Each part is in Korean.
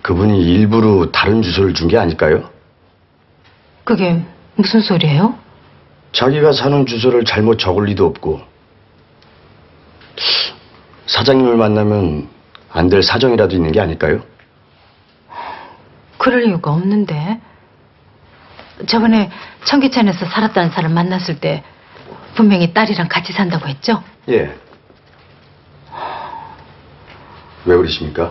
그분이 일부러 다른 주소를 준 게 아닐까요? 그게 무슨 소리예요? 자기가 사는 주소를 잘못 적을 리도 없고 사장님을 만나면 안 될 사정이라도 있는 게 아닐까요? 그럴 이유가 없는데. 저번에 청계천에서 살았다는 사람 만났을 때 분명히 딸이랑 같이 산다고 했죠? 예. 왜 그러십니까?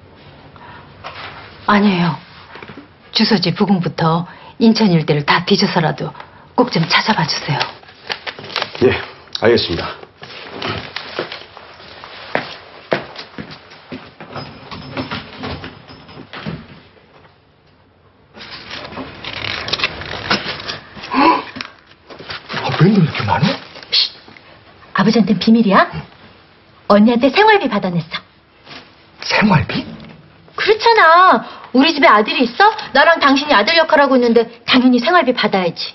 아니에요. 주소지 부근부터 인천 일대를 다 뒤져서라도 꼭 좀 찾아봐 주세요. 예, 알겠습니다. 웬일 이렇게 많아? 아버지한테는 비밀이야? 언니한테 생활비 받아냈어. 생활비? 그렇잖아. 우리 집에 아들이 있어? 나랑 당신이 아들 역할하고 있는데 당연히 생활비 받아야지.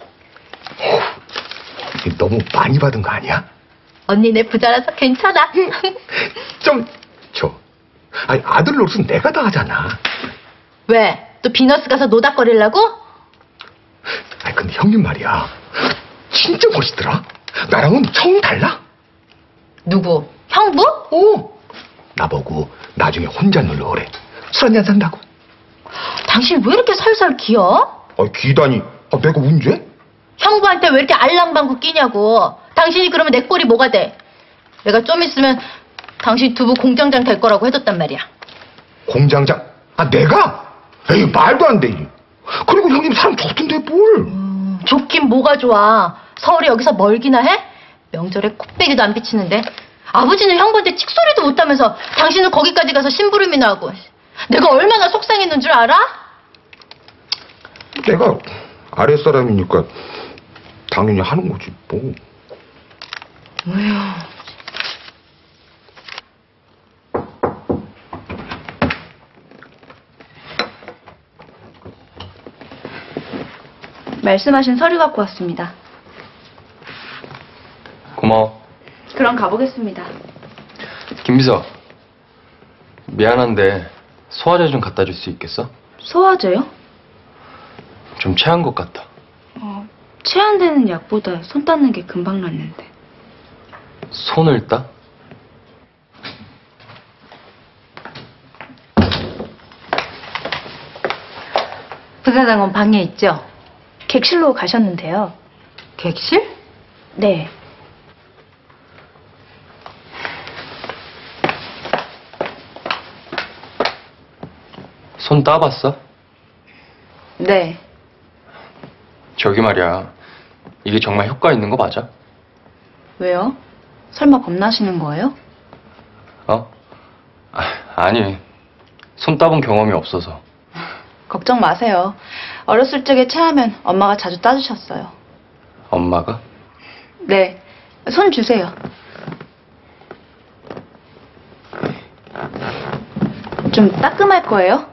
이게 너무 많이 받은 거 아니야? 언니네 부자라서 괜찮아. 좀 줘. 아니 아들 노릇은 내가 다 하잖아. 왜? 또 비너스 가서 노닥거리려고? 아니 근데 형님 말이야 진짜 멋있더라. 나랑은 정달라. 누구? 형부? 오. 나보고 나중에 혼자 놀러 오래. 술 한잔 산다고. 당신 왜 이렇게 살살 기어? 아 기다니. 아 내가 언제? 형부한테 왜 이렇게 알랑방구 끼냐고. 당신이 그러면 내 꼴이 뭐가 돼? 내가 좀 있으면 당신 두부 공장장 될 거라고 해뒀단 말이야. 공장장? 아 내가? 에이 말도 안 돼. 그리고 형님 사람 좋던데 뭘. 좋긴 뭐가 좋아. 서울이 여기서 멀기나 해? 명절에 코빼기도 안 비치는데. 아버지는 형부한테 칙소리도 못하면서 당신은 거기까지 가서 심부름이나 하고. 내가 얼마나 속상했는 줄 알아? 내가 아랫사람이니까 당연히 하는 거지 뭐. 왜요? 말씀하신 서류 갖고 왔습니다. 고마워. 그럼 가보겠습니다. 김비서, 미안한데 소화제 좀 갖다 줄 수 있겠어? 소화제요? 좀 체한 것 같아. 체한되는 약보다 손 닦는 게 금방 낫는데. 손을 따? 부사장은 방에 있죠? 객실로 가셨는데요. 객실? 네. 손 따봤어? 네. 저기 말이야, 이게 정말 효과 있는 거 맞아? 왜요? 설마 겁나시는 거예요? 어? 아니, 손 따본 경험이 없어서. 걱정 마세요. 어렸을 적에 체하면 엄마가 자주 따주셨어요. 엄마가? 네. 손 주세요. 좀 따끔할 거예요?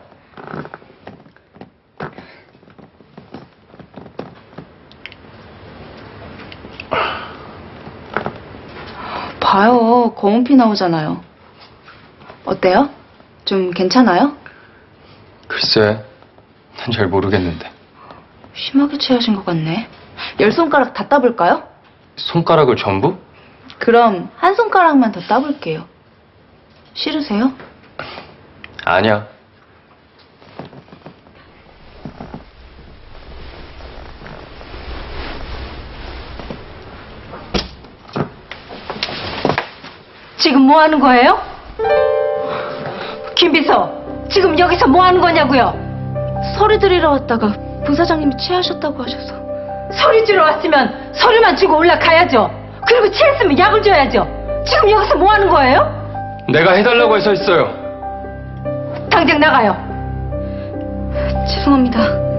봐요. 검은 피 나오잖아요. 어때요? 좀 괜찮아요? 글쎄, 난 잘 모르겠는데. 심하게 체하신 것 같네. 10손가락 다 따볼까요? 손가락을 전부? 그럼 한 손가락만 더 따볼게요. 싫으세요? 아니야. 지금 뭐 하는 거예요? 김비서, 지금 여기서 뭐 하는 거냐고요? 서류 드리러 왔다가 부사장님이 체하셨다고 하셔서. 서류 주러 왔으면 서류만 주고 올라가야죠. 그리고 체했으면 약을 줘야죠. 지금 여기서 뭐 하는 거예요? 내가 해달라고 해서 했어요. 당장 나가요. 죄송합니다.